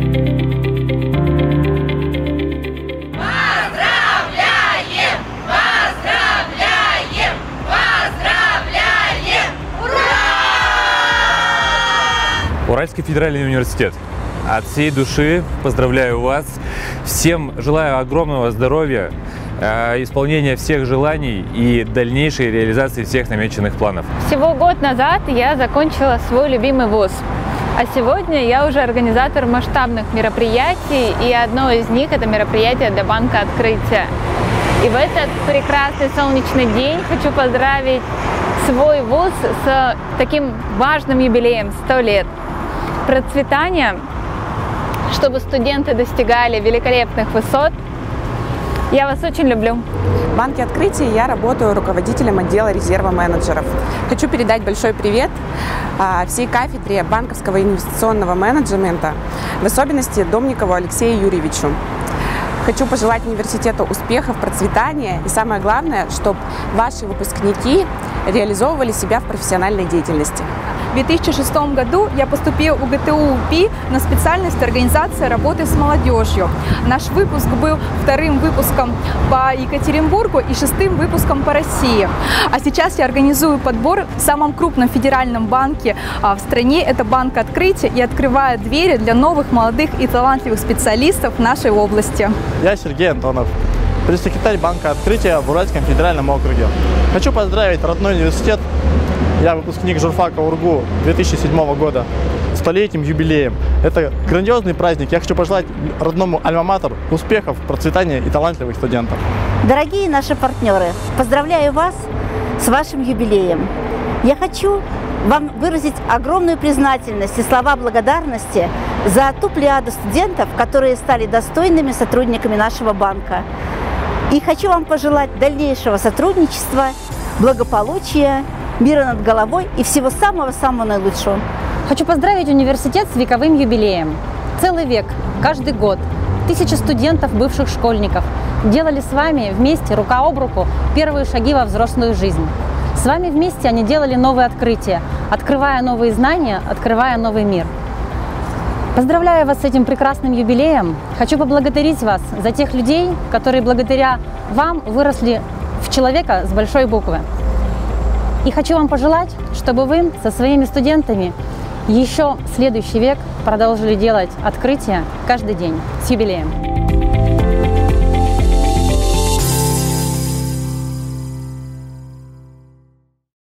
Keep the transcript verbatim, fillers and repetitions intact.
Уральский федеральный университет. От всей души поздравляю вас. Всем желаю огромного здоровья, исполнения всех желаний и дальнейшей реализации всех намеченных планов. Всего год назад я закончила свой любимый вуз. А сегодня я уже организатор масштабных мероприятий, и одно из них – это мероприятие для банка открытия. И в этот прекрасный солнечный день хочу поздравить свой вуз с таким важным юбилеем – сто лет. Процветания, чтобы студенты достигали великолепных высот. Я вас очень люблю. В банке открытия я работаю руководителем отдела резерва менеджеров. Хочу передать большой привет всей кафедре банковского и инвестиционного менеджмента, в особенности Домникову Алексею Юрьевичу. Хочу пожелать университету успехов, процветания и, самое главное, чтобы ваши выпускники реализовывали себя в профессиональной деятельности. В две тысячи шестом году я поступила в УГТУ УПИ на специальность организация работы с молодежью. Наш выпуск был вторым выпуском по Екатеринбургу и шестым выпуском по России. А сейчас я организую подбор в самом крупном федеральном банке в стране. Это банк открытия, и открываю двери для новых молодых и талантливых специалистов в нашей области. Я Сергей Антонов, пресс-секретарь банка открытия в Уральском федеральном округе. Хочу поздравить родной университет. Я выпускник журфака УрГУ две тысячи седьмого года, столетним юбилеем. Это грандиозный праздник. Я хочу пожелать родному альма-матер успехов, процветания и талантливых студентов. Дорогие наши партнеры, поздравляю вас с вашим юбилеем. Я хочу вам выразить огромную признательность и слова благодарности за ту плеяду студентов, которые стали достойными сотрудниками нашего банка. И хочу вам пожелать дальнейшего сотрудничества, благополучия, мира над головой и всего самого-самого наилучшего. Хочу поздравить университет с вековым юбилеем. Целый век, каждый год, тысячи студентов, бывших школьников делали с вами вместе, рука об руку, первые шаги во взрослую жизнь. С вами вместе они делали новые открытия, открывая новые знания, открывая новый мир. Поздравляю вас с этим прекрасным юбилеем. Хочу поблагодарить вас за тех людей, которые благодаря вам выросли в человека с большой буквы. И хочу вам пожелать, чтобы вы со своими студентами еще следующий век продолжили делать открытия каждый день. С юбилеем!